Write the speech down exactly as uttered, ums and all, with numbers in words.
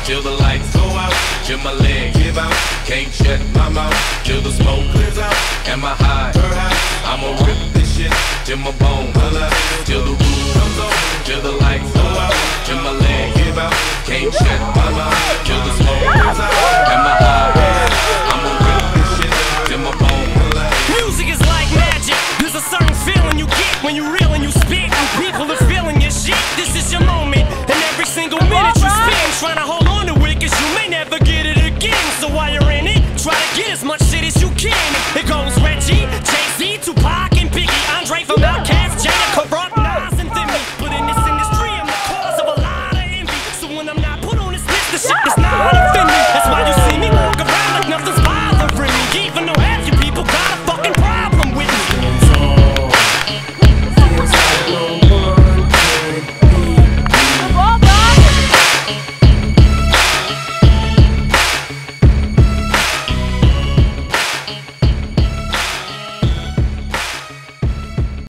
till the lights go out, till my legs give out. Can't shut my mouth till the smoke clears out. Am I high? I'ma rip this shit till my bones holla, till the roof comes on, till the lights go out, till my legs give out. Can't shut my mouth till the smoke clears out. Am I high? I'ma rip this shit till my bones holla. Music is like magic. There's a certain feeling you get when you reel and you spit, and people are feeling your shit. This is your moment, and every single minute you spend trying to hold on to it, cause you may never get it again. So while you're in it, try to get as much shit as you can.